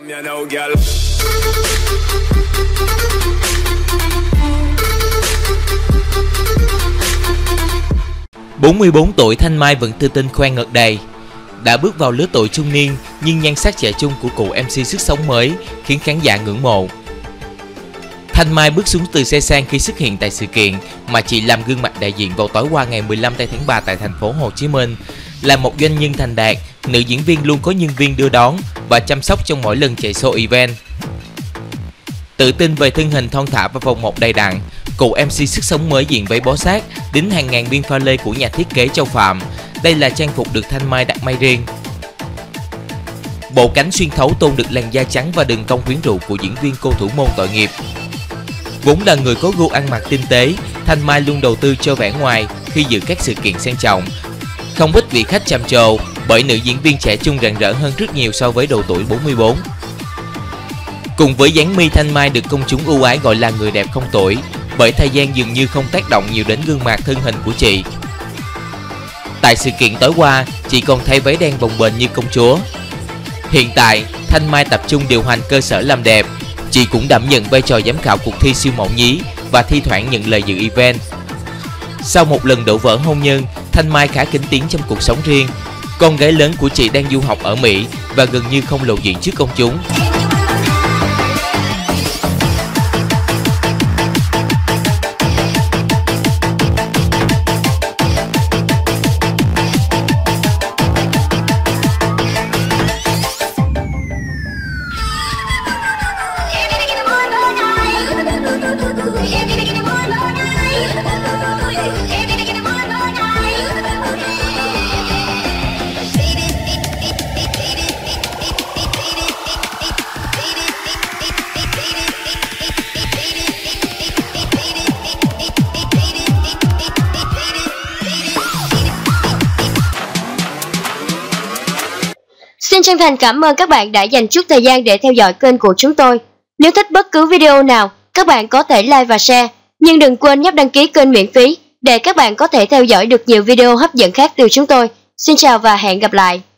44 tuổi Thanh Mai vẫn tự tin khoe ngực đầy. Đã bước vào lứa tuổi trung niên nhưng nhan sắc trẻ trung của cụ MC sức sống mới khiến khán giả ngưỡng mộ. Thanh Mai bước xuống từ xe sang khi xuất hiện tại sự kiện mà chị làm gương mặt đại diện vào tối qua ngày 15 tháng 3 tại thành phố Hồ Chí Minh. Là một doanh nhân thành đạt, nữ diễn viên luôn có nhân viên đưa đón và chăm sóc trong mỗi lần chạy show event. Tự tin về thân hình thon thả và vòng một đầy đặn, cụ MC sức sống mới diện váy bó sát, đính hàng ngàn biên pha lê của nhà thiết kế Châu Phạm. Đây là trang phục được Thanh Mai đặt may riêng. Bộ cánh xuyên thấu tôn được làn da trắng và đường cong quyến rũ của diễn viên cô thủ môn tội nghiệp. Vốn là người có gu ăn mặc tinh tế, Thanh Mai luôn đầu tư cho vẻ ngoài khi dự các sự kiện sang trọng. Không ít vị khách trầm trồ bởi nữ diễn viên trẻ trung rạng rỡ hơn rất nhiều so với độ tuổi 44. Cùng với dáng mi, Thanh Mai được công chúng ưu ái gọi là người đẹp không tuổi, bởi thời gian dường như không tác động nhiều đến gương mặt thân hình của chị. Tại sự kiện tối qua, chị còn thay váy đen bồng bềnh như công chúa. Hiện tại, Thanh Mai tập trung điều hành cơ sở làm đẹp. Chị cũng đảm nhận vai trò giám khảo cuộc thi siêu mẫu nhí và thi thoảng nhận lời dự event. Sau một lần đổ vỡ hôn nhân, Thanh Mai khá kín tiếng trong cuộc sống riêng. Con gái lớn của chị đang du học ở Mỹ và gần như không lộ diện trước công chúng. Xin chân thành cảm ơn các bạn đã dành chút thời gian để theo dõi kênh của chúng tôi. Nếu thích bất cứ video nào, các bạn có thể like và share. Nhưng đừng quên nhấp đăng ký kênh miễn phí để các bạn có thể theo dõi được nhiều video hấp dẫn khác từ chúng tôi. Xin chào và hẹn gặp lại.